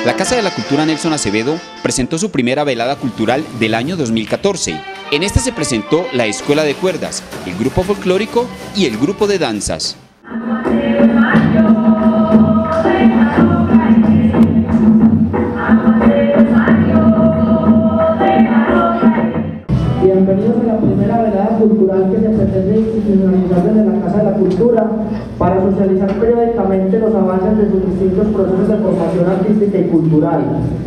La Casa de la Cultura Nelson Acevedo presentó su primera velada cultural del año 2014. En esta se presentó la Escuela de Cuerdas, el grupo folclórico y el grupo de danzas. Bienvenidos a la primera velada cultural que se pretende institucionalizar desde la Casa de la Cultura para socializar periódicamente los avances de sus distintos procesos de formación artística y cultural.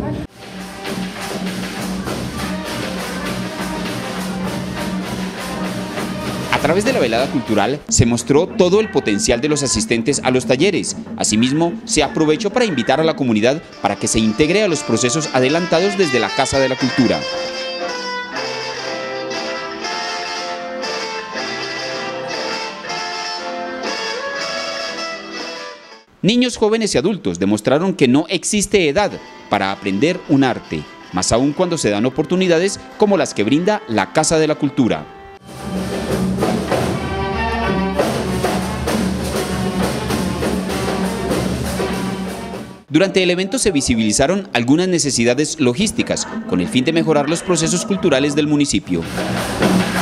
A través de la velada cultural se mostró todo el potencial de los asistentes a los talleres. Asimismo, se aprovechó para invitar a la comunidad para que se integre a los procesos adelantados desde la Casa de la Cultura. Niños, jóvenes y adultos demostraron que no existe edad para aprender un arte, más aún cuando se dan oportunidades como las que brinda la Casa de la Cultura. Durante el evento se visibilizaron algunas necesidades logísticas con el fin de mejorar los procesos culturales del municipio.